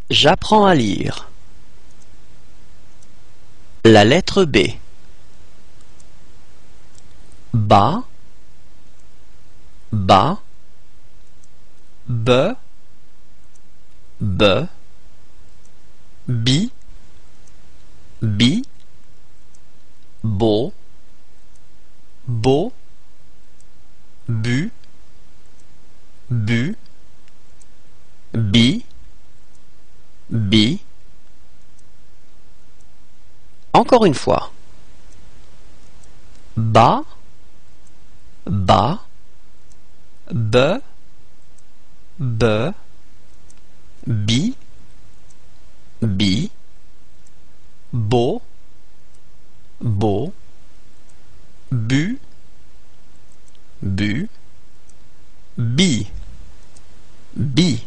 J'apprends à lire. La lettre B. Ba, ba, be, be, bi, bi, bo, bo, bu, bu, bi, bi. Encore une fois. Ba, ba, be, be, bi, bi, bo, bo, bu, bu, bi, bi.